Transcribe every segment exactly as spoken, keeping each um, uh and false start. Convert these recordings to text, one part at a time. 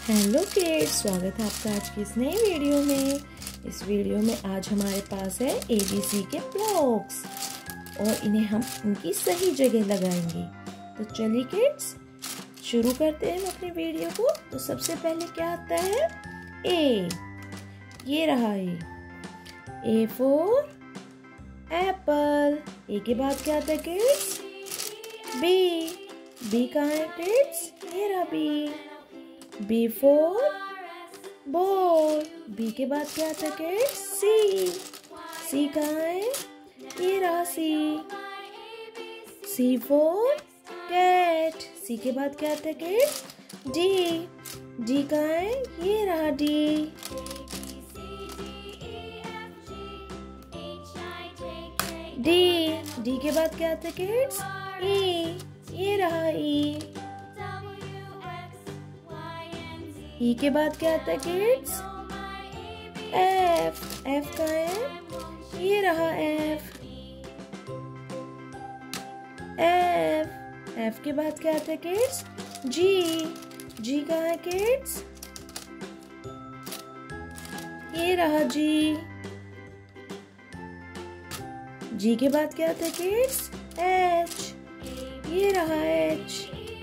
Hello kids, स्वागत है आपका आज की इस नई वीडियो में। इस वीडियो में आज हमारे पास है ए बी सी के ब्लॉक्स और इन्हें हम इनकी सही जगह लगाएंगे। तो चलिए किड्स शुरू करते हैं हम अपनी वीडियो को। तो सबसे पहले क्या आता है? ए, ये रहा ए। A for Apple. ए के बाद क्या आता है किड्स? बी। बी कहाँ है किड्स? ये रहा B. B for ball। B के बाद क्या आता है? C। C कहाँ है? ये रहा C। C for cat। C के बाद क्या आता है? D। D कहाँ है? ये रहा D। D। D के बाद क्या आता है? E। ये रहा E। ई के बाद क्या आता है किड्स? एफ। एफ कहाँ है? ये रहा एफ। एफ। एफ के बाद क्या आता है किड्स? जी। जी कहाँ है किड्स? ये रहा जी। जी के बाद क्या आता है किड्स? एच। ये रहा एच।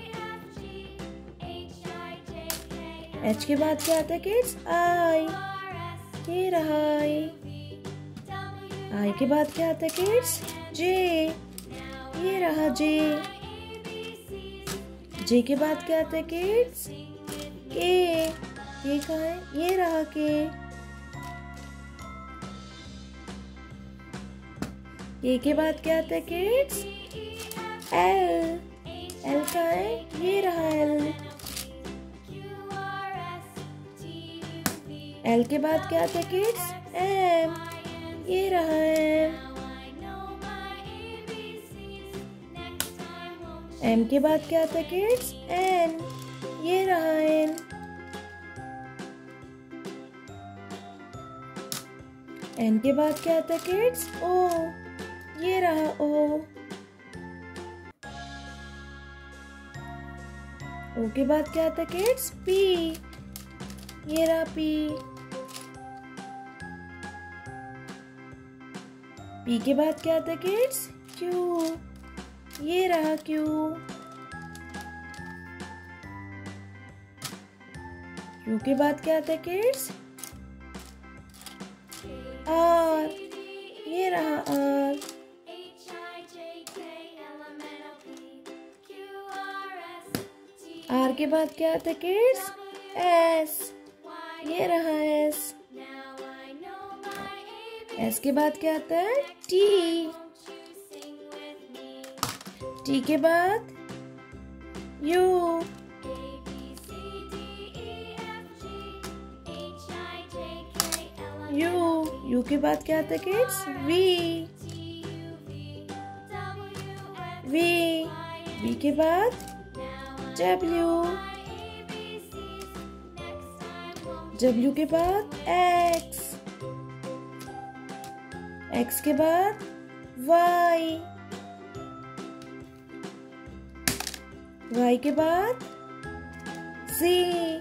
एच के बाद क्या आता है किड्स? आई। ये रहा आई। आई के बाद क्या आता है किड्स? जे। ये रहा जे। जे के बाद क्या आता है किड्स? के। के कहाँ है? ये रहा के। के के बाद क्या आता है किड्स? एल। एल कहाँ है? ये रहा एल। एल के बाद क्या आता है किड्स? एम। ये रहा एम। एम के बाद क्या आता है किड्स? एन। ये रहा एन। एन के बाद क्या आता है किड्स? ओ। ये रहा ओ। ओ के बाद क्या आता है किड्स? पी। ये रहा पी। पी के बाद क्या आता है किड्स? क्यू। ये रहा क्यू। क्यू के बाद क्या आता है किड्स? आर। ये रहा आर। आर के बाद क्या आता है किड्स? एस। ये रहा एस। एस के बाद क्या आता है? टी। टी के बाद यू। यू। यू के बाद क्या आता है किड्स? वी। वी। वी के बाद डब्ल्यू। डब्ल्यू के बाद एक्स। एक्स के बाद वाई। वाई के बाद Z.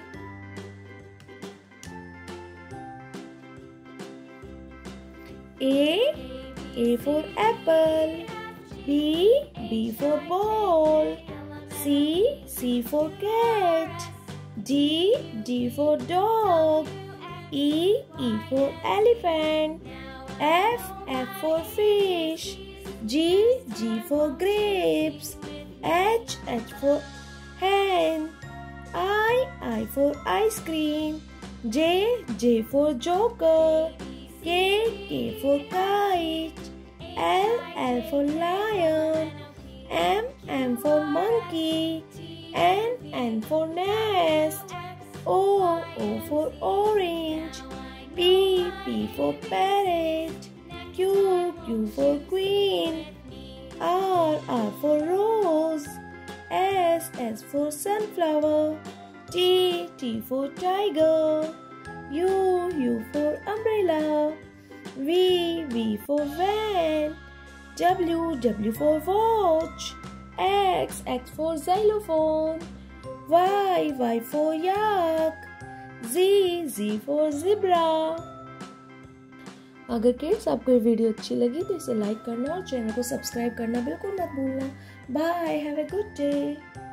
A. A for apple. B. B for ball. C. C for cat. D. D for dog. E. E for elephant. F. F for fish. G. G for grapes. H. H for hen. I. I for ice cream. J. J for joker. K. K for kite. L. L for lion. M. M for monkey. N. N for nest. O. O for orange. P. P for parrot. Q. Q for queen. R. R for rose. S. S for sunflower. T. T for tiger. U. U for umbrella. V. V for van. W. W for watch. X. X for xylophone. Y. Y for yak. Z, Z for zebra. अगर kids आपको ये video अच्छी लगी तो इसे like करना और channel को सब्सक्राइब करना बिल्कुल मत भूलना। Bye, have a good day.